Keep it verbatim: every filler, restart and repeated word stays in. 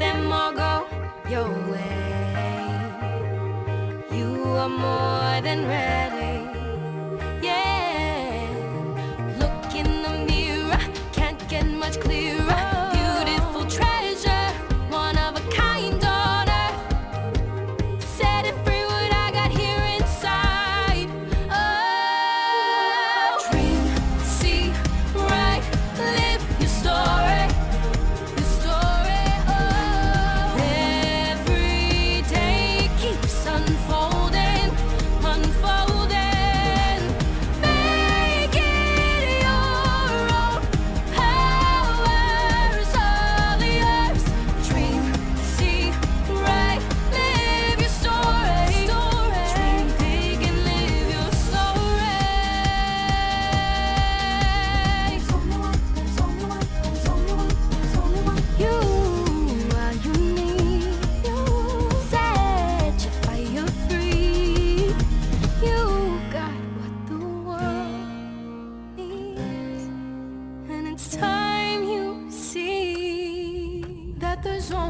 them all go your way. You are more than ready. Yeah. Look in the mirror, can't get much clearer. Beautiful treasure, one of a kind on earth. Setting free what I got here inside. Oh, dream, see, write, live your story. Your story. Oh, every day keeps unfolding, unfolding. Make it your own. Power's all yours. Dream, see, write, live your story. Dream big and live your story. There's only one, there's only one, there's only one, there's only one. You are unique. You set your fire free. You got what the world needs. And it's time you see that there's only